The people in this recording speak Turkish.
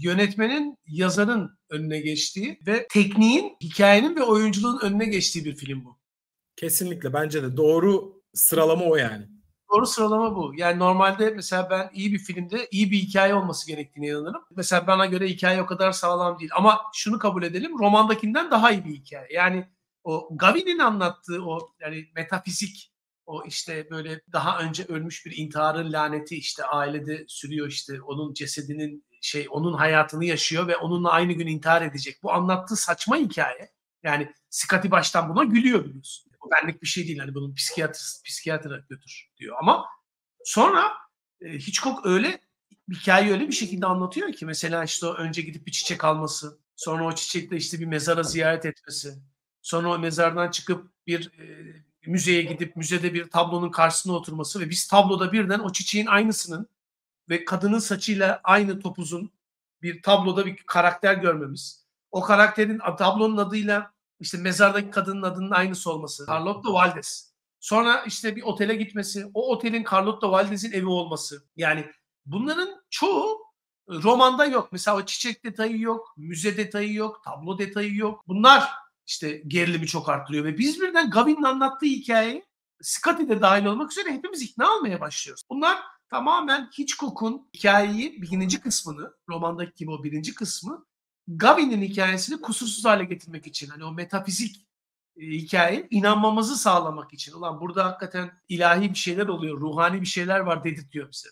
yönetmenin, yazarın önüne geçtiği ve tekniğin, hikayenin ve oyunculuğun önüne geçtiği bir film bu. Kesinlikle bence de doğru sıralama o yani. Doğru sıralama bu. Yani normalde mesela ben iyi bir filmde iyi bir hikaye olması gerektiğine inanırım. Mesela bana göre hikaye o kadar sağlam değil. Ama şunu kabul edelim, romandakinden daha iyi bir hikaye. Yani o Gavi'nin anlattığı o yani metafizik, o işte böyle daha önce ölmüş bir intiharın laneti işte ailede sürüyor, işte onun cesedinin onun hayatını yaşıyor ve onunla aynı gün intihar edecek. Bu anlattığı saçma hikaye. Yani Scotty baştan buna gülüyor biliyorsun. O benlik bir şey değil. Hani bunun psikiyatra götür diyor. Ama sonra Hitchcock hikayeyi öyle bir şekilde anlatıyor ki mesela işte o önce gidip bir çiçek alması, sonra o çiçekle işte bir mezara ziyaret etmesi, sonra o mezardan çıkıp bir müzeye gidip müzede bir tablonun karşısına oturması ve biz tabloda birden o çiçeğin aynısının ve kadının saçıyla aynı topuzun bir tabloda bir karakter görmemiz. O karakterin tablonun adıyla işte mezardaki kadının adının aynısı olması. Carlota Valdez. Sonra işte bir otele gitmesi. O otelin Carlota Valdez'in evi olması. Yani bunların çoğu romanda yok. Mesela o çiçek detayı yok. Müze detayı yok. Tablo detayı yok. Bunlar işte gerilimi çok arttırıyor. Ve biz birden Gavin'in anlattığı hikayeyi Scotty de dahil olmak üzere hepimiz ikna olmaya başlıyoruz. Bunlar tamamen Hitchcock'un hikayeyi birinci kısmını, romandaki gibi o birinci kısmı Gavin'in hikayesini kusursuz hale getirmek için. Hani o metafizik hikaye inanmamızı sağlamak için. Ulan burada hakikaten ilahi bir şeyler oluyor, ruhani bir şeyler var dedirtiyor bize.